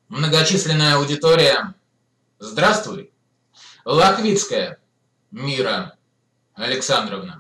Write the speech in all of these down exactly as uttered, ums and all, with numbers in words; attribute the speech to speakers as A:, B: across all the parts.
A: Многочисленная аудитория, здравствуй, Лохвицкая Мира Александровна.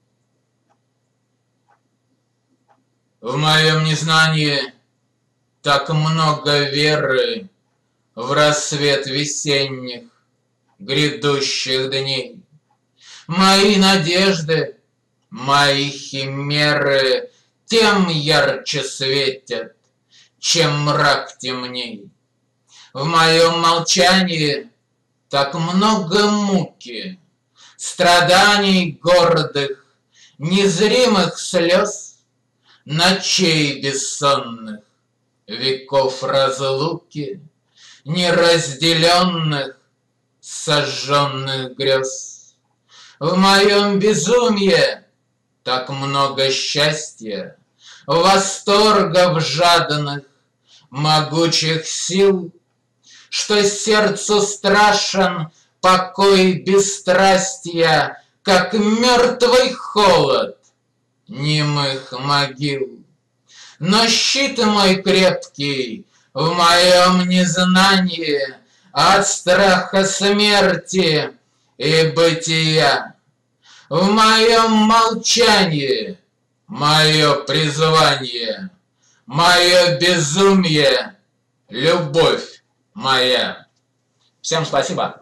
A: В моем незнании так много веры в рассвет весенних грядущих дней. Мои надежды, мои химеры тем ярче светят, чем мрак темней. В моем молчании так много муки, страданий гордых, незримых слез, ночей бессонных, веков разлуки, неразделенных, сожженных грез. В моем безумье так много счастья, восторгов жадных, могучих сил, что сердцу страшен покой бесстрастия, как мертвый холод немых могил. Но щит мой крепкий в моем незнании от страха смерти и бытия. В моем молчании мое призвание, мое безумие, любовь моя. Всем спасибо.